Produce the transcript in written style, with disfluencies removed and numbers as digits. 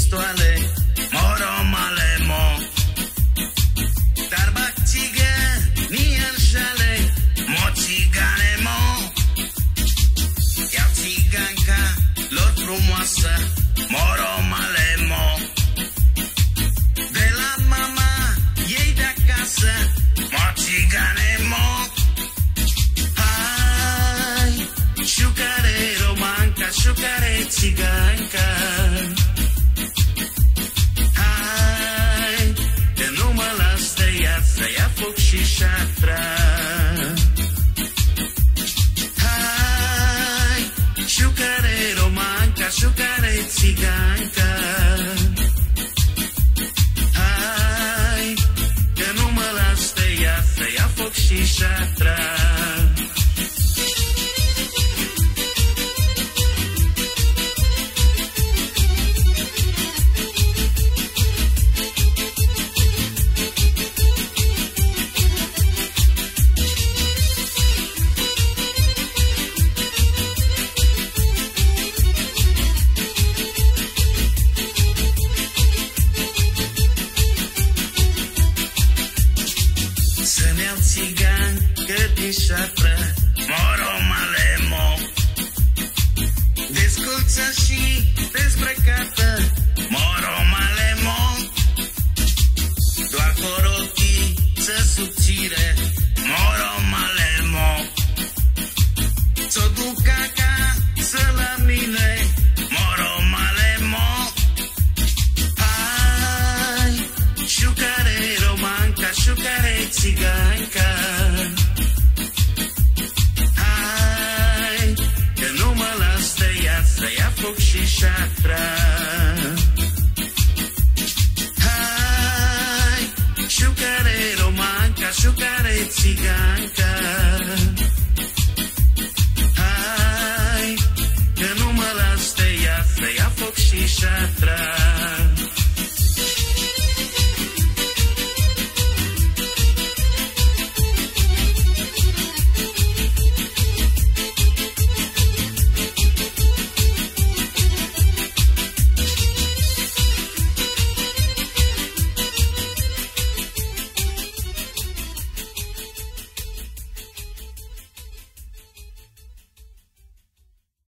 pistoale, moromale mo. Dar bag țigănii în șale, mo țigane mo. Iau țiganca lor frumoasă, moromale mo. De la mama ei de acasă, mo țigane mo. Hai, șucare romanca, șucare țiganca. Hai, că nu mă las de ea, să ia foc și șatra. Hai, șucare romanca, șucare țiganca. Hai, că nu mă las de ea, să ia foc și șatra. Să-mi iau țigancă din șatră, moromale mo. Desculță și dezbrăcată, moromale mo. Doar corochiță subțire, moromale mo. Ți-o duc acasă la mine, moromale mo. Hai, șucare romanca, șucare țiganca. Hai, că nu mă las de ea, să ia foc și șatra. Hai, șucare romanca, șucare țiganca. Hai, că nu mă las de ea, să ia foc și șatra.